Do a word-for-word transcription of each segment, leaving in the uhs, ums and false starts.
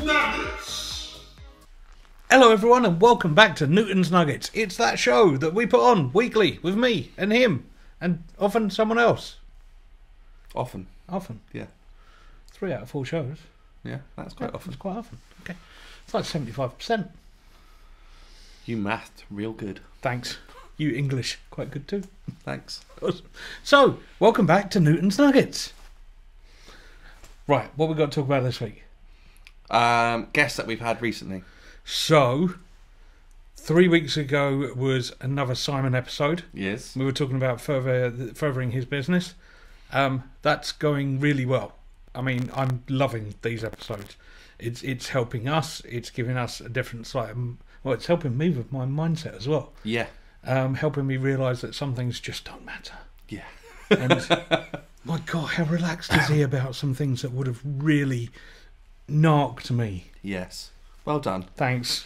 Nuggets! Hello everyone and welcome back to Newton's Nuggets. It's that show that we put on weekly with me and him and often someone else. Often. Often. Yeah. Three out of four shows. Yeah, that's quite Yeah, often. It's quite often. Okay. It's like seventy-five percent. You mathed real good. Thanks. You English quite good too. Thanks. So, welcome back to Newton's Nuggets. Right, what we got to talk about this week? Um, guests that we've had recently. So, three weeks ago was another Simon episode. Yes. We were talking about further furthering his business. Um, that's going really well. I mean, I'm loving these episodes. It's it's helping us. It's giving us a different side. Well, it's helping me with my mindset as well. Yeah. Um, helping me realise that some things just don't matter. Yeah. And my God, how relaxed is he about some things that would have really narked me? Yes. Well done. Thanks.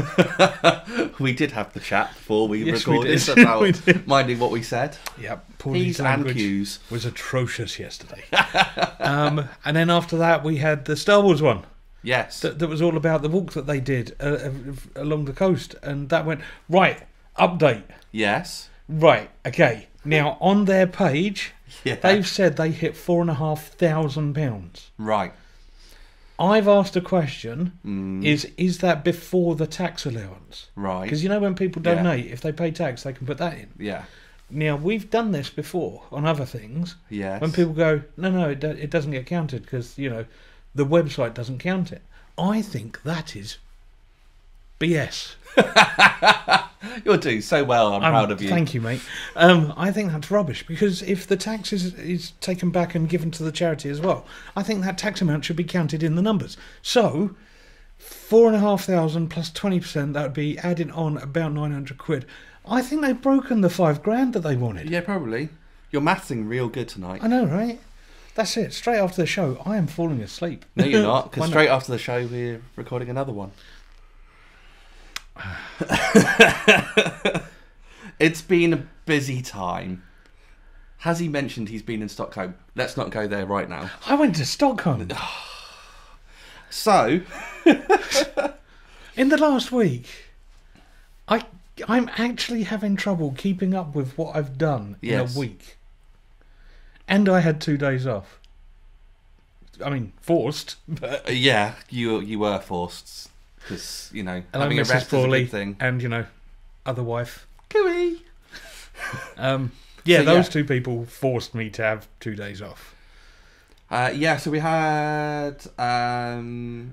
We did have the chat before we Yes, we recorded did. about We did. minding what we said. Yep. P's and Q's. was atrocious yesterday. um, and then after that, we had the Star Wars one. Yes. That, that was all about the walk that they did uh, uh, along the coast. And that went, right, update. Yes. Right, okay. Now, on their page, Yeah. they've said they hit four and a half thousand pounds. Right. I've asked a question, Mm. is is that before the tax allowance? Right. Because you know when people Yeah. donate, if they pay tax, they can put that in. Yeah. Now, we've done this before on other things. Yes. When people go, no, no, it, do- it doesn't get counted because, you know, the website doesn't count it. I think that is B S. You're doing so well. I'm, I'm- proud of you. Thank you, mate. Um, I think that's rubbish because if the tax is, is taken back and given to the charity as well, I think that tax amount should be counted in the numbers. So, four and a half thousand plus twenty percent, that would be adding on about nine hundred quid. I think they've broken the five grand that they wanted. Yeah, probably. You're mathsing real good tonight. I know, right? That's it. Straight after the show, I am falling asleep. No, you're not. Why Because not? straight after the show, we're recording another one. It's been a busy time. Has he mentioned he's been in Stockholm? Let's not go there right now. I went to Stockholm So, in the last week. I I'm actually having trouble keeping up with what I've done Yes. in a week. And I had two days off. I mean, forced. But uh, yeah, you you were forced. Because, you know, Hello, having a Missus rest is a Frawley, good thing. and you know, other wife. Cooey! Um, yeah, So, those yeah. two people forced me to have two days off. Uh, yeah, so we had um,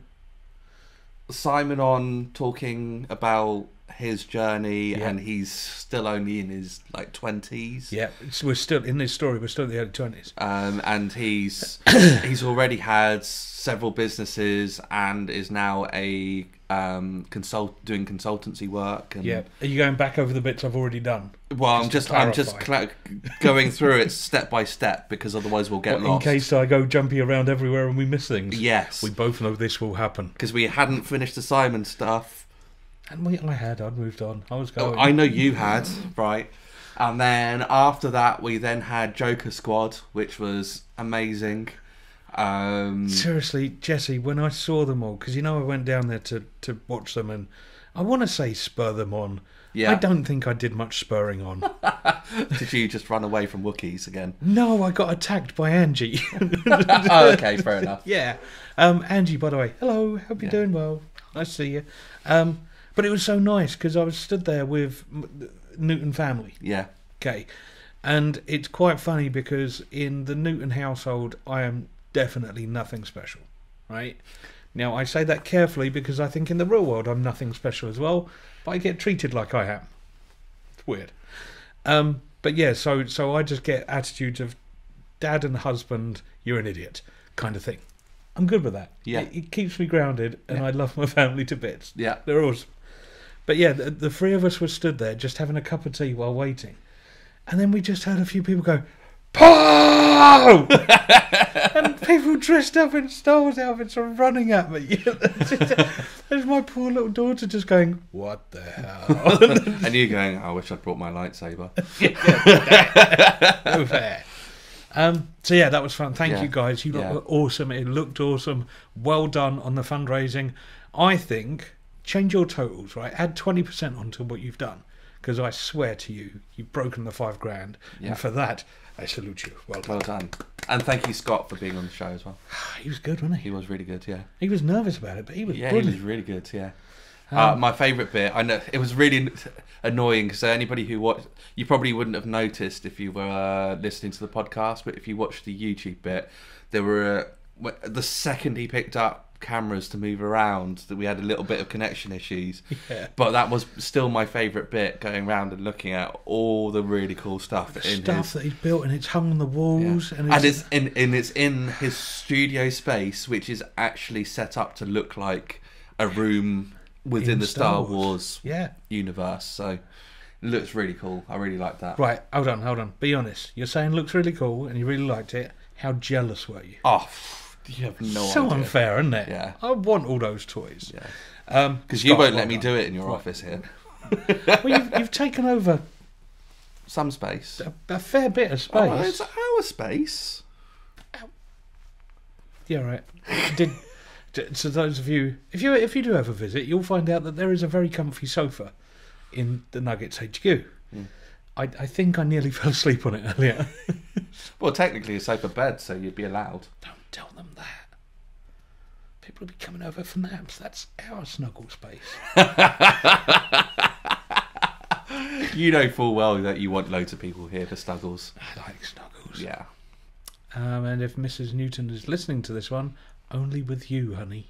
Simon on talking about his journey, Yeah. and he's still only in his like twenties. Yeah, it's, we're still in this story. We're still in the early twenties. Um, and he's he's already had several businesses and is now a um, consult doing consultancy work. And, Yeah, are you going back over the bits I've already done? Well, I'm Just just to I'm just clarify. cla going through it step by step because otherwise we'll get Well, in lost. case I go jumpy around everywhere and we miss things. Yes, We both know this will happen. because we hadn't finished the Simon stuff. And we, I had, I'd moved on. I was Oh, going. I know you had, right? And then after that, we then had Joker Squad, which was amazing. Um, Seriously, Jesse, when I saw them all, because you know I went down there to, to watch them and I want to say spur them on. yeah. I don't think I did much spurring on. Did you just run away from Wookiees again? No, I got attacked by Angie. Oh, okay, fair enough. Yeah. Um, Angie, by the way, hello, hope you're Yeah. doing well. Nice to see you. Um, but it was so nice because I was stood there with M- Newton family. Yeah. Okay. And it's quite funny because in the Newton household, I am definitely nothing special, right? Now, I say that carefully because I think in the real world I'm nothing special as well, but I get treated like I am. It's weird. Um, but yeah, so so I just get attitudes of dad and husband, you're an idiot kind of thing. I'm good with that. Yeah. It, it keeps me grounded and Yeah. I love my family to bits. Yeah. They're awesome. But yeah, the, the three of us were stood there just having a cup of tea while waiting. And then we just heard a few people go, "Pow!" And people dressed up in Star Wars outfits are running at me. There's my poor little daughter just going, "What the hell?" And you going, I wish I'd brought my lightsaber. No fair. Um, so yeah, that was fun. Thank Yeah. you guys. You Yeah. look awesome. It looked awesome. Well done on the fundraising. I think change your totals, right? Add twenty percent onto what you've done, because I swear to you, you've broken the five grand, Yeah. and for that, I salute you. Well done. Well done. And thank you, Scott, for being on the show as well. He was good, wasn't he? He was really good, yeah. He was nervous about it, but he was Yeah, brilliant. he was really good, yeah. Um, uh, my favourite bit, I know it was really annoying because anybody who watched, you probably wouldn't have noticed if you were uh, listening to the podcast, but if you watched the YouTube bit, there were uh, the second he picked up cameras to move around, that we had a little bit of connection issues. Yeah. But that was still my favourite bit, going around and looking at all the really cool stuff the in stuff his, that he's built, and it's hung on the walls, yeah. and, and it's, it's in and it's in his studio space, which is actually set up to look like a room within In the Star Star Wars. Wars yeah. universe. So it looks really cool. I really like that. Right, hold on, hold on. Be honest. You're saying looks really cool, and you really liked it. How jealous were you? Oh, you have no so idea. unfair, isn't it? Yeah. I want all those toys. Yeah. Um, Because you Scott, won't well let me done. do it in your Right. office here. Well, you've, you've taken over Some space. a, a fair bit of space. Oh, well, it's our space. Yeah, right. Did d- so those of you, if you if you do ever visit, you'll find out that there is a very comfy sofa in the Nuggets H Q. Mm. I, I think I nearly fell asleep on it earlier. Well, technically a sofa bed, so you'd be allowed. Don't tell them that. People will be coming over for naps. That's our snuggle space. You know full well that you want loads of people here for snuggles. I like snuggles. Yeah. Um, and if Missus Newton is listening to this one, only with you, honey.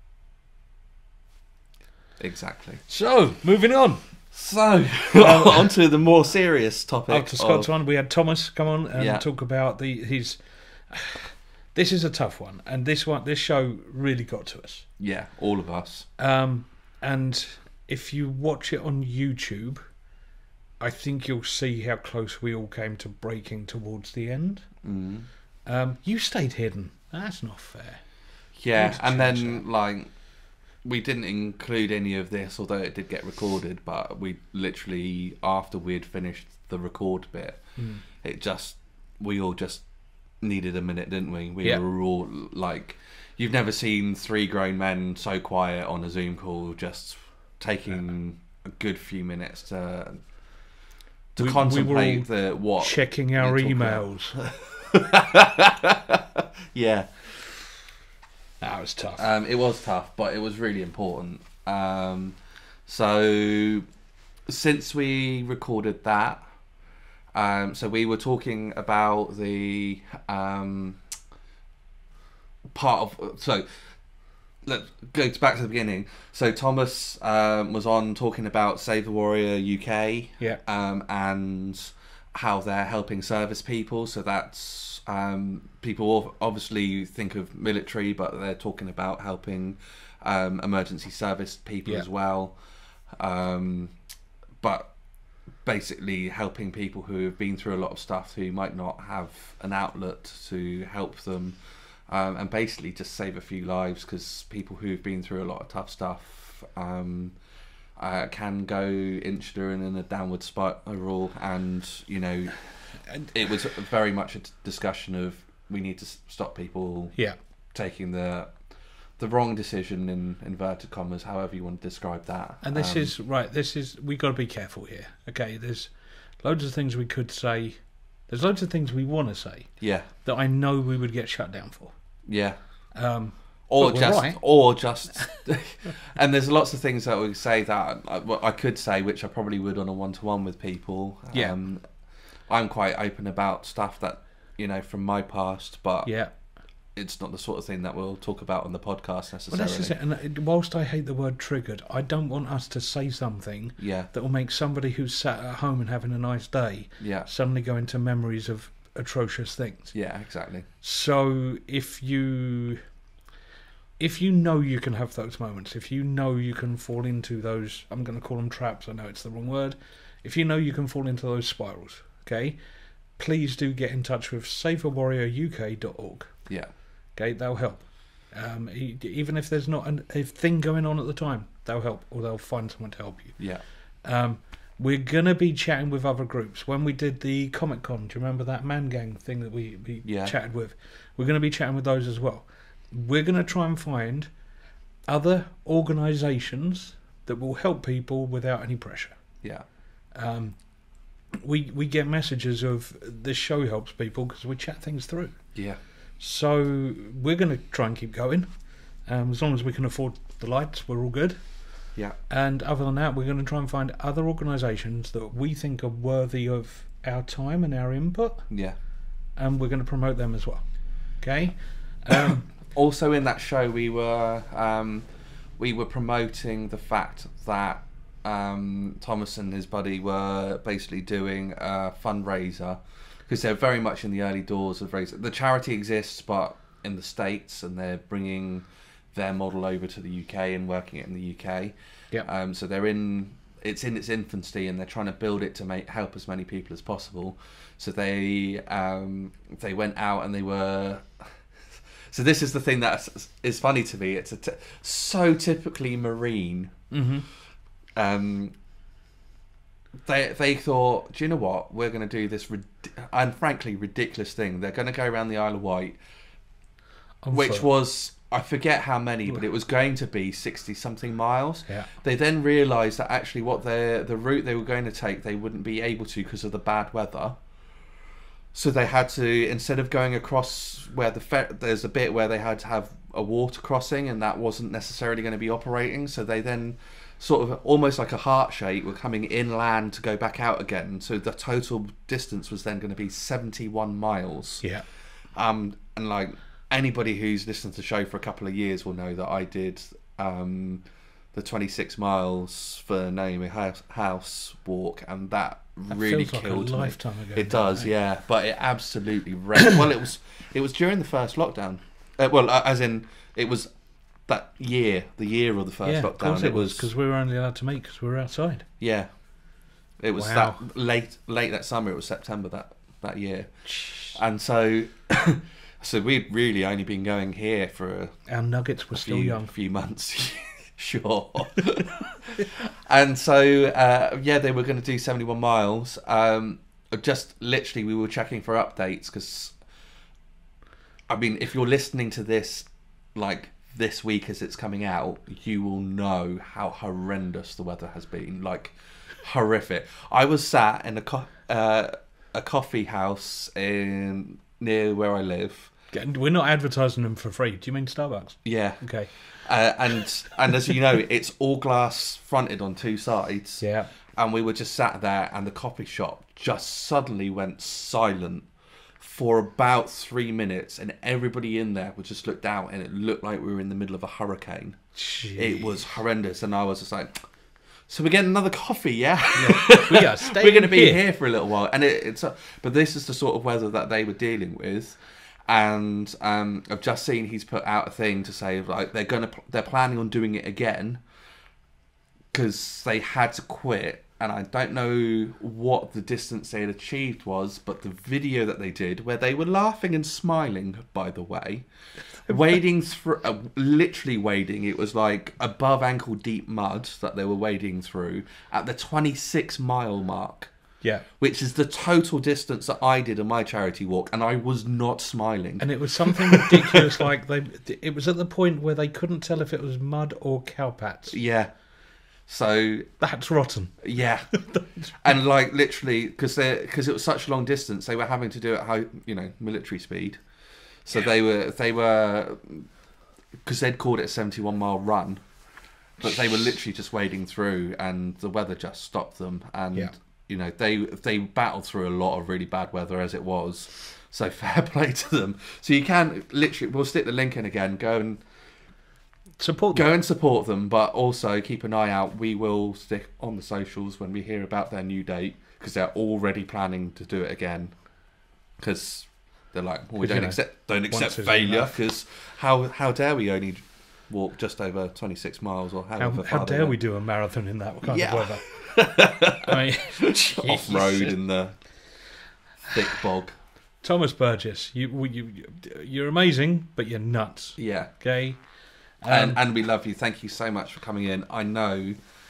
Exactly. So, moving on. So, on to the more serious topic. After Scott's of, one, we had Thomas come on and Yeah. talk about the his. This is a tough one, and this one, this show really got to us. Yeah, all of us. Um, and if you watch it on YouTube, I think you'll see how close we all came to breaking towards the end. Mm. Um, you stayed hidden. That's not fair. Yeah, Need to and change then, like, we didn't include any of this, although it did get recorded, but we literally, after we'd finished the record bit, Mm. it just, we all just needed a minute, didn't we? We Yeah. were all, like, you've never seen three grown men so quiet on a Zoom call, just taking a good few minutes to to We- we were contemplate all the what Checking our you talk emails. yeah. That was tough. Um, it was tough, but it was really important. Um, so, since we recorded that, um, so we were talking about the um, part of. So, let's go back to the beginning. So, Thomas um, was on talking about Save the Warrior U K, yeah. um, and how they're helping service people. So that's um, people obviously think of military, but they're talking about helping um, emergency service people Yeah. as well. Um, but basically helping people who have been through a lot of stuff, who might not have an outlet to help them, um, and basically just save a few lives, because people who've been through a lot of tough stuff um, Uh, can go insular and in a downward spiral, and you know, it was very much a discussion of we need to s- stop people Yeah. taking the the wrong decision, in inverted commas, however you want to describe that. And this Um, is right. This is we got to be careful here. Okay, there's loads of things we could say. There's loads of things we want to say yeah, that I know we would get shut down for. yeah, Um, or But we're just, right. or just, and there's lots of things that we say that I, well, I could say, which I probably would on a one to one with people. Yeah. Um, I'm quite open about stuff that, you know, from my past, but yeah. it's not the sort of thing that we'll talk about on the podcast Well, necessarily. this is it. And it- whilst I hate the word triggered, I don't want us to say something Yeah, that will make somebody who's sat at home and having a nice day yeah, suddenly go into memories of atrocious things. yeah, exactly. So if you if you know you can have those moments, if you know you can fall into those, I'm going to call them traps, I know it's the wrong word, if you know you can fall into those spirals, okay, please do get in touch with save the warrior U K dot org. Yeah, Okay, they'll help. Um, e- even if there's not an, a thing going on at the time, they'll help, or they'll find someone to help you. yeah, Um, We're going to be chatting with other groups. When we did the Comic Con, do you remember that Man Gang thing that we, we Yeah. chatted with? We're going to be chatting with those as well. We're going to try and find other organisations that will help people without any pressure. Yeah. Um, we we get messages of this show helps people because we chat things through. Yeah. So we're going to try and keep going. Um, as long as we can afford the lights, we're all good. Yeah. And other than that, we're going to try and find other organisations that we think are worthy of our time and our input, Yeah. and we're going to promote them as well. Okay. Um, Also, in that show, we were um, we were promoting the fact that um, Thomas and his buddy were basically doing a fundraiser because they're very much in the early doors of raising. The charity exists, but in the States, and they're bringing their model over to the U K and working it in the U K. Yeah. Um, so they're in. It's in its infancy, and they're trying to build it to make help as many people as possible. So they um, they went out and they were. So this is the thing that is funny to me. It's a t- so typically marine. mm-hmm. Um, they they thought, do you know what? We're going to do this rid- and frankly ridiculous thing. They're going to go around the Isle of Wight, I'm which sorry. was, I forget how many, but it was going to be sixty something miles. Yeah. They then realised that actually what they the route they were going to take, they wouldn't be able to because of the bad weather. So they had to, instead of going across where the fer- there's a bit where they had to have a water crossing, and that wasn't necessarily going to be operating. So they then sort of almost like a heart shape were coming inland to go back out again. So the total distance was then going to be seventy-one miles. Yeah. Um, and like anybody who's listened to the show for a couple of years will know that I did um, the twenty-six miles for Naomi House, House walk, and that, That really feels like a killed me. lifetime ago. It does, doesn't yeah, but it absolutely wrecked. Well, it was it was during the first lockdown. Uh, well, uh, as in it was that year, the year of the first Yeah, lockdown. of course it was because we were only allowed to meet because we were outside. Yeah, it was Wow. that late late that summer. It was September that that year, and so so we'd really only been going here for a, Our nuggets were a still few, young. few months. Sure. And so uh, yeah, they were going to do seventy-one miles. Um, just literally, we were checking for updates because I mean, if you're listening to this like this week as it's coming out, you will know how horrendous the weather has been. Like horrific. I was sat in a co- uh, a coffee house in near where I live. We're not advertising them for free. Do you mean Starbucks? Yeah. Okay. Uh, and and as you know, it's all glass fronted on two sides. Yeah. And we were just sat there, and the coffee shop just suddenly went silent for about three minutes, and everybody in there would just look down, and it looked like we were in the middle of a hurricane. Jeez. It was horrendous, and I was just like, "So we're getting another coffee, yeah? Yeah. We are staying We're going to be here. here for a little while." And it, it's, uh, but this is the sort of weather that they were dealing with. And um, I've just seen he's put out a thing to say like they're gonna they're planning on doing it again because they had to quit, and I don't know what the distance they had achieved was, but the video that they did where they were laughing and smiling, by the way, wading through, uh, literally wading. It was like above ankle deep mud that they were wading through at the twenty-six mile mark. Yeah. Which is the total distance that I did on my charity walk, and I was not smiling. And it was something ridiculous like they. It was at the point where they couldn't tell if it was mud or cowpats. Yeah. So That's rotten. yeah, and like literally because they because it was such a long distance, they were having to do it high, you know, military speed. So Yeah. they were they were because they'd called it a seventy-one mile run, but they were literally just wading through, and the weather just stopped them. And Yeah. you know they they battled through a lot of really bad weather as it was. So fair play to them. So you can literally, we'll stick the link in again. Go and Support them. go and support them, but also keep an eye out. We will stick on the socials when we hear about their new date, because they're already planning to do it again. Because they're like, well, we 'Cause, you don't know, accept don't accept once is failure. enough. Because how how dare we only walk just over twenty-six miles or How, however how far they dare went. we do a marathon in that kind Yeah. of weather? I mean, off road in the thick bog? Thomas Burgess, you, you, you're amazing, but you're nuts. Yeah. Okay. Um, and, and we love you. Thank you so much for coming in. I know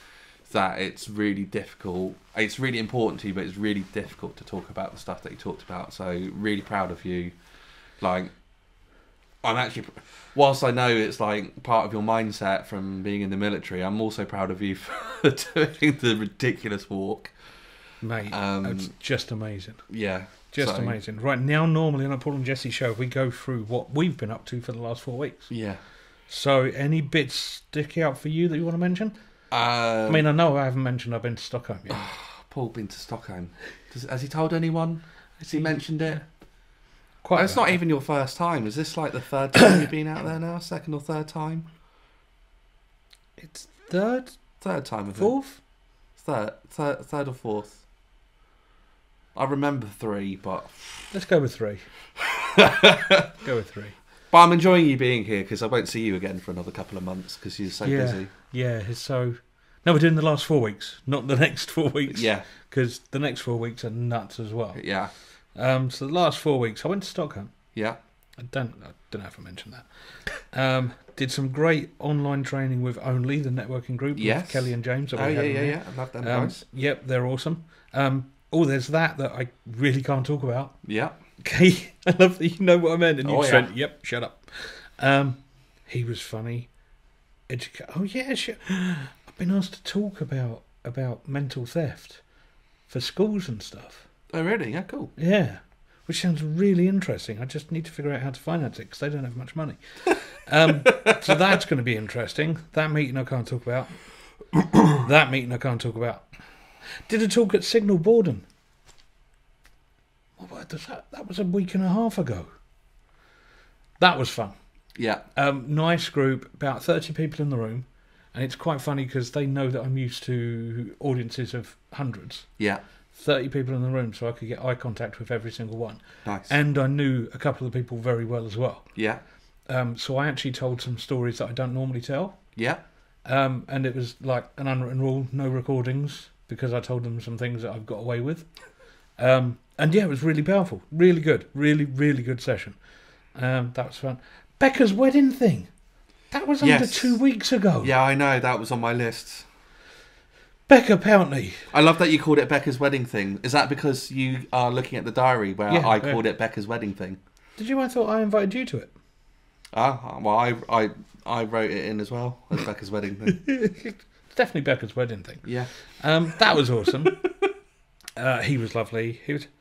that it's really difficult. It's really important to you, but it's really difficult to talk about the stuff that you talked about. So really proud of you. Like, I'm actually, whilst I know it's like part of your mindset from being in the military, I'm also proud of you for doing the ridiculous walk. Mate, Um, it's just amazing. Yeah. Just so, amazing. Right, now normally on a Paul and Jesse show, we go through what we've been up to for the last four weeks. Yeah. So any bits stick out for you that you want to mention? Um, I mean, I know I haven't mentioned I've been to Stockholm yet. Paul been to Stockholm. Does, has he told anyone? Has he mentioned it? Quite Oh, it's not even your first time. Is this like the third time you've been out there now? Second or third time? It's third? Third time, I think. Fourth? Third, third, third or fourth. I remember three, but... Let's go with three. Go with three. But I'm enjoying you being here because I won't see you again for another couple of months because you're so yeah, busy. Yeah, it's so... No, we're doing the last four weeks, not the next four weeks. Yeah. Because the next four weeks are nuts as well. Yeah. Um, so the last four weeks, I went to Stockholm. Yeah. I don't, I don't know if I mentioned that. Um, did some great online training with Only, the networking group, Yes. with Kelly and James. That Oh, we yeah, had yeah, on yeah. I love them Um, guys. Yep, they're awesome. Um, oh, there's that that I really can't talk about. Yeah. Okay, I love that you know what I meant, and you Oh, just yeah. went, "Yep, shut up." Um, he was funny. Educa- oh yeah, sure. I've been asked to talk about about mental theft for schools and stuff. Oh, really? Yeah, cool. Yeah, which sounds really interesting. I just need to figure out how to finance it because they don't have much money. Um, so that's going to be interesting. That meeting I can't talk about. That meeting I can't talk about. Did a talk at Signal Borden. What was that? That was a week and a half ago. That was fun. Yeah. Um, nice group, about thirty people in the room. And it's quite funny because they know that I'm used to audiences of hundreds. Yeah. thirty people in the room, so I could get eye contact with every single one. Nice. And I knew a couple of the people very well as well. Yeah. Um, so I actually told some stories that I don't normally tell. Yeah. Um, and it was like an unwritten rule, no recordings, because I told them some things that I've got away with. Um, and yeah, it was really powerful. Really good. Really, really good session. Um, that was fun. Becca's wedding thing. That was under Yes. two weeks ago. Yeah, I know. That was on my list. Becca Pountney. I love that you called it Becca's wedding thing. Is that because you are looking at the diary where Yeah, I yeah. called it Becca's wedding thing? Did you? I thought I invited you to it. Ah, well, I, I, I wrote it in as well as Becca's wedding thing. It's definitely Becca's wedding thing. Yeah. Um, that was awesome. uh, he was lovely. He was.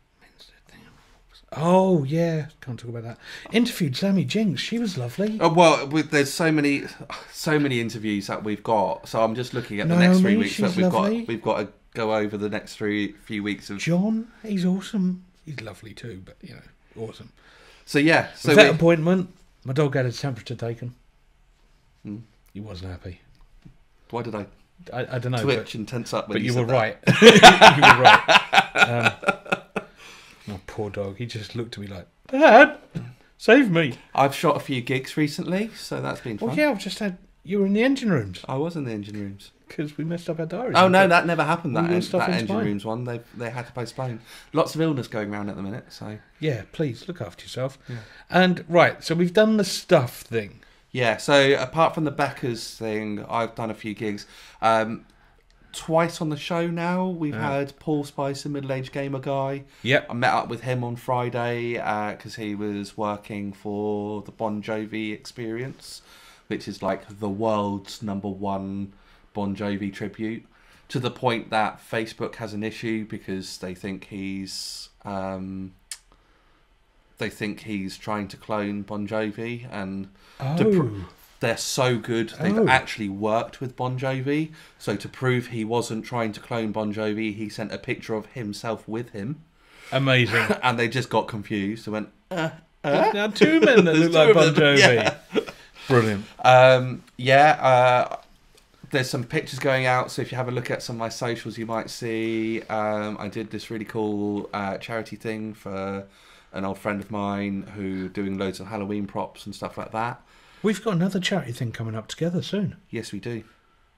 Oh yeah, can't talk about that. Interviewed Sammy Jinx. She was lovely. Oh, well, with, there's so many, so many interviews that we've got. So I'm just looking at the next three Naomi, weeks that she's we've lovely. got. We've got to go over the next three few weeks of. John, he's awesome. He's lovely too, but you know, awesome. So yeah. So With that we, appointment, my dog had his temperature taken. Hmm. He wasn't happy. why did I I, I don't know, twitch and tense up? When but you, you said were that? right. You were right. Um, my poor dog. He just looked at me like, "Dad, save me." I've shot a few gigs recently, so that's been fun. Well, yeah, I've just had. You were in the engine rooms I was in the engine rooms. because we messed up our diaries. Oh no, that never happened. That, All your en- stuff that in engine Spain. rooms one, they they had to postpone. Lots of illness going around at the minute. So Yeah, please look after yourself. Yeah. And right, so we've done the stuff thing. yeah. So apart from the Beckers thing, I've done a few gigs. Um, twice on the show now. We've Yeah. had Paul Spicer, middle-aged gamer guy. Yep. I met up with him on Friday because he was working for the Bon Jovi Experience, which is like the world's number one Bon Jovi tribute, to the point that Facebook has an issue because they think he's um, they think he's trying to clone Bon Jovi, and Oh. to pr- they're so good they've Oh. actually worked with Bon Jovi. So to prove he wasn't trying to clone Bon Jovi, he sent a picture of himself with him. Amazing. And they just got confused and went, uh, There's now two men that look There's like two Bon of them, Jovi. yeah. Brilliant. um, yeah, uh, there's some pictures going out, so if you have a look at some of my socials, you might see um, I did this really cool uh, charity thing for an old friend of mine who doing loads of Halloween props and stuff like that. We've got another charity thing coming up together soon. Yes, we do.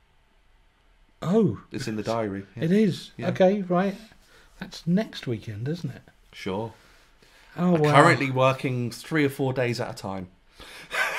Oh. It's in the diary. Yeah. It is. Yeah. Okay, right. That's next weekend, isn't it? Sure. Oh, I'm wow. currently working three or four days at a time.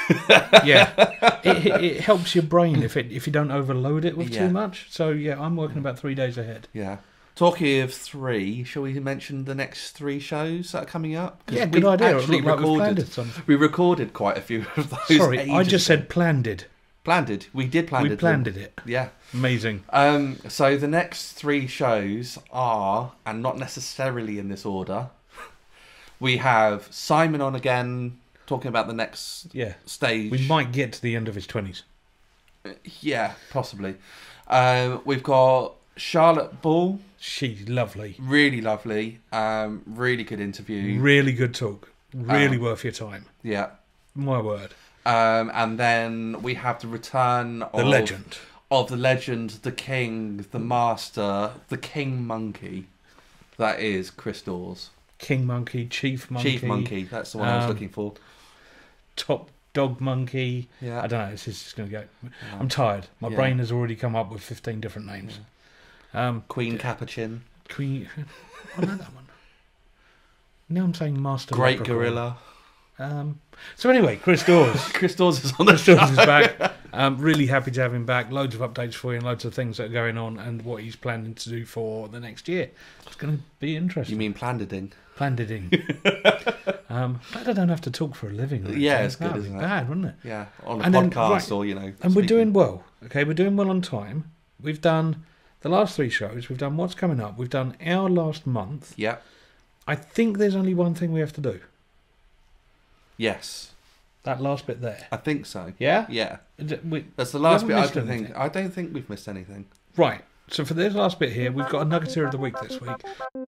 Yeah, it, it, it helps your brain if it if you don't overload it with Yeah. too much. So yeah, I'm working about three days ahead. Yeah. Talking of three, shall we mention the next three shows that are coming up? 'Cause Yeah, good we've idea. It Actually looked like we've planned recorded. it some- We recorded quite a few of those. Sorry, I ages just ago. said planned. planned it. We did plan We it. planned it. Yeah. Amazing. Um. So the next three shows are, and not necessarily in this order. We have Simon on again, talking about the next Yeah, stage. we might get to the end of his twenties. Yeah, possibly. Um, we've got Charlotte Ball, She's lovely. really lovely, um, really good interview. Really good talk. Really Um, worth your time. Yeah. My word. Um, and then we have the return The of legend. of the legend, the king, the master, the king monkey. That is Chris Dawes. King Monkey, Chief Monkey. Chief Monkey, that's the one I was um, looking for. Top Dog Monkey. Yeah. I don't know. This is just going to go. I'm tired. My Yeah. brain has already come up with fifteen different names. Um, Queen Capuchin. Queen. I know that one. Now I'm saying Master Great Leprechaun. Gorilla. Um, so anyway, Chris Dawes. Chris Dawes is on the Chris show. Dawes is back. Um, really happy to have him back. Loads of updates for you and loads of things that are going on and what he's planning to do for the next year. It's going to be interesting. You mean Plandiding? Planned it in. um, glad I don't have to talk for a living. or Yeah, anything. it's good, That'd isn't be it? bad, wouldn't it? Yeah, on a And then, podcast right, or, you know. And we're speaking. doing well. Okay, we're doing well on time. We've done the last three shows. We've done what's coming up. We've done our last month. Yeah. I think there's only one thing we have to do. Yes. That last bit there. I think so. Yeah? Yeah. Is it- we- That's the last We bit I haven't don't missed think. anything. I don't think we've missed anything. Right. So for this last bit here, we've got a nuggeteer of the week this week.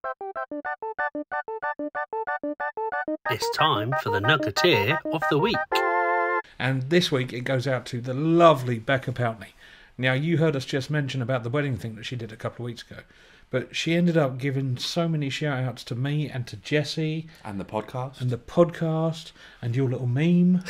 It's time for the nuggeteer of the week. And this week it goes out to the lovely Becca Poutney. Now, you heard us just mention about the wedding thing that she did a couple of weeks ago. But she ended up giving so many shout-outs to me and to Jesse And the podcast. and the podcast and your little meme.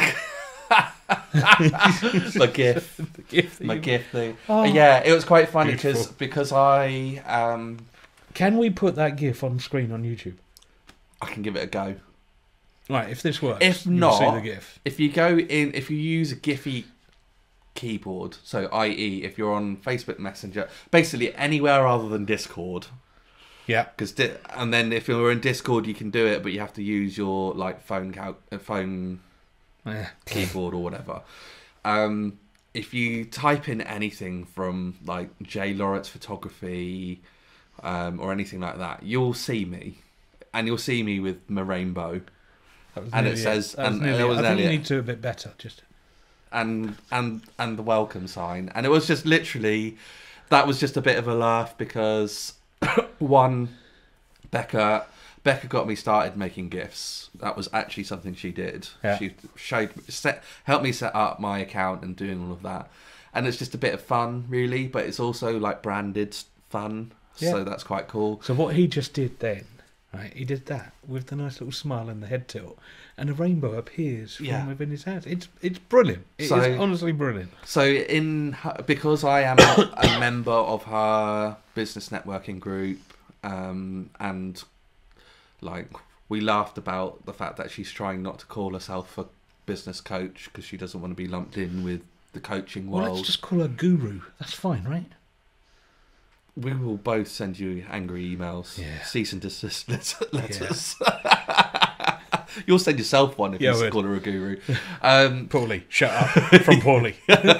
My gift. The gift that My you- gift thing. Oh, Yeah, it was quite funny because beautiful. because I um Can we put that gif on screen on YouTube? I can give it a go. Right, if this works, If you'll not, see the gif. If you go in, if you use a Giphy keyboard, so that is, if you're on Facebook Messenger, basically anywhere other than Discord, Yeah. because di- and then if you're in Discord, you can do it, but you have to use your like phone cal- uh, phone Yeah. keyboard or whatever. Um, if you type in anything from like J Lawrence Photography um, or anything like that, you'll see me, and you'll see me with my rainbow. That was And it nearly says- That was and nearly that it. was I think nearly you it. need to do a bit better. Just and and and the welcome sign, and it was just literally that was just a bit of a laugh because one Becca Becca got me started making gifs. That was actually something she did. Yeah. She showed set helped me set up my account and doing all of that, and it's just a bit of fun really, but it's also like branded fun, Yeah. so that's quite cool. so what he just did then, right? He did that with the nice little smile and the head tilt, and a rainbow appears from Yeah. within his hands. It's it's brilliant. It is So- honestly brilliant. So in her, because I am a, a member of her business networking group, um, and like we laughed about the fact that she's trying not to call herself a business coach because she doesn't want to be lumped in with the coaching Well, world. let's just call her Guru. That's fine, right? We will both send you angry emails, Yeah. cease and desist letters. You'll send yourself one if Yeah, I you would. call her a guru. Um, Paulie, shut up. From Paulie.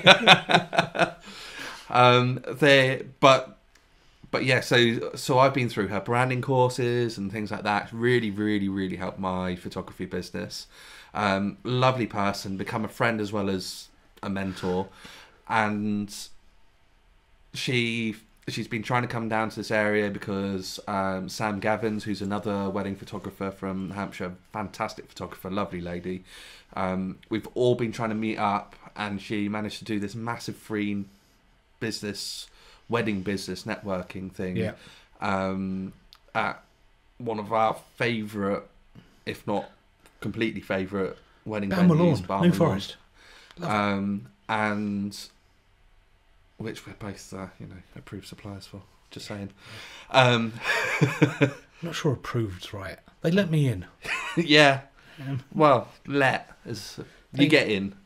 um, they, but, but yeah. So, so I've been through her branding courses and things like that. It's really, really, really helped my photography business. Um, lovely person, become a friend as well as a mentor, and she she's been trying to come down to this area because um, Sam Gavins, who's another wedding photographer from Hampshire, fantastic photographer, lovely lady. Um, we've all been trying to meet up, and she managed to do this massive free business, wedding business networking thing Yeah. um, at one of our favourite, if not completely favourite, wedding Balmer venues, Lawn, New Forest. um, and which we're both, uh, you know, approved suppliers for. Just saying. Um, I'm not sure approved's right. They let me in. yeah. Um, Well, let is you They- get in.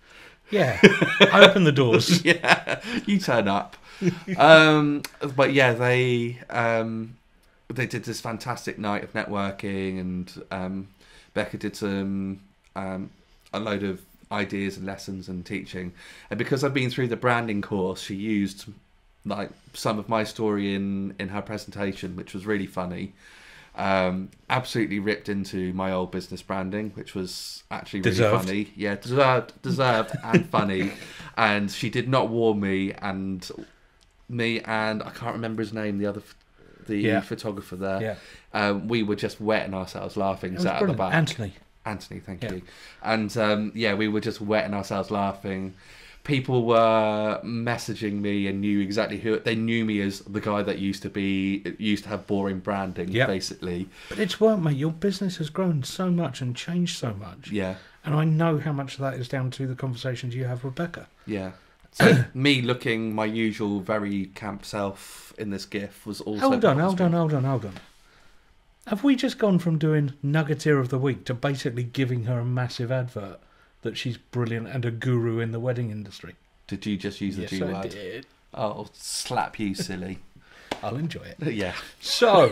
Yeah, I open the doors. Yeah, you turn up. um, but yeah, they um, they did this fantastic night of networking, and um, Becca did some um, a load of ideas and lessons and teaching. And because I've been through the branding course, she used like some of my story in in her presentation, which was really funny. Um, absolutely ripped into my old business branding, which was actually really Deserved. funny. Yeah, deserved, deserved, and funny. And she did not warn me, and me and I can't remember his name, the other, the Yeah. photographer there. Yeah. Um, we were just wetting ourselves laughing. It was Sat at the brilliant. back. Anthony. Anthony, thank Yeah. you. And um, yeah, we were just wetting ourselves laughing. People were messaging me and knew exactly who they knew me as the guy that used to be used to have boring branding, Yep. basically. But it's work, mate. Your business has grown so much and changed so much. Yeah, And I know how much of that is down to the conversations you have with Becca. yeah. So me looking my usual very camp self in this GIF was also Hold on, part of hold the on, hold on, hold on. Have we just gone from doing Nuggeteer of the Week to basically giving her a massive advert that she's brilliant and a guru in the wedding industry? Did you just use the Yes, G I word? did. Oh, slap you, silly. I'll enjoy it. Yeah. So,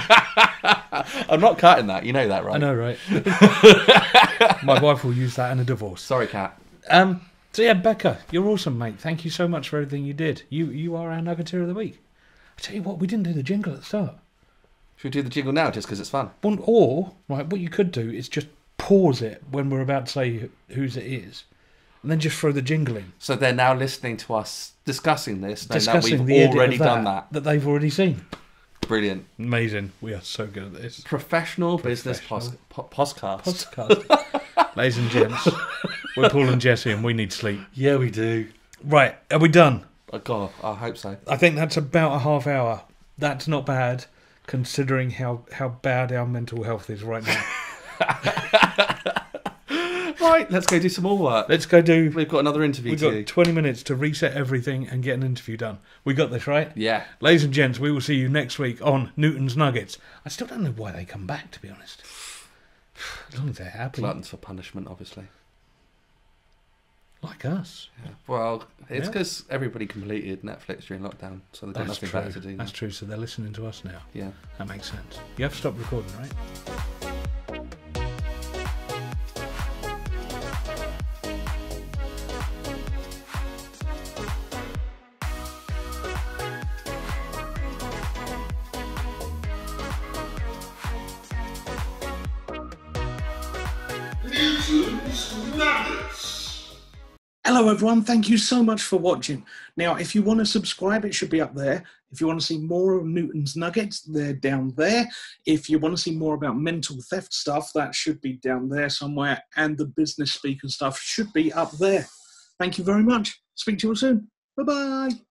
I'm not cutting that, you know that, right? I know, right? My wife will use that in a divorce. Sorry, Kat. Um. So yeah, Becca, you're awesome, mate. Thank you so much for everything you did. You you are our Nuggeteer of the Week. I tell you what, we didn't do the jingle at the start. Should we do the jingle now just because it's fun? Well, or, right, what you could do is just pause it when we're about to say whose it is, and then just throw the jingle in. So they're now listening to us discussing this, knowing Discussing that the we've edit already of that, done that. that they've already seen. Brilliant. Amazing. We are so good at this. Professional, business pos- Professional. po- podcast. Podcast. Ladies and gents, we're Paul and Jesse and we need sleep. Yeah, we do. Right, are we done? Oh, God, I hope so. I think that's about a half hour. That's not bad, considering how, how bad our mental health is right now. Right, let's go do some more work. Let's go do... We've got another interview We've to do. got twenty minutes to reset everything and get an interview done. We got this, right? Yeah. Ladies and gents, we will see you next week on Newton's Nuggets. I still don't know why they come back, to be honest. As long as they're happy. Gluttons for punishment, obviously. Like us. Yeah. Well, it's Yeah. because everybody completed Netflix during lockdown, so they've got That's nothing true. better to do now. That's true, so they're listening to us now. Yeah. That makes sense. You have to stop recording, right? Hello everyone, thank you so much for watching. Now, if you want to subscribe, it should be up there. If you want to see more of Newton's Nuggets, they're down there. If you want to see more about mental theft stuff, that should be down there somewhere. And the business speaker stuff should be up there. Thank you very much. Speak to you all soon. Bye-bye.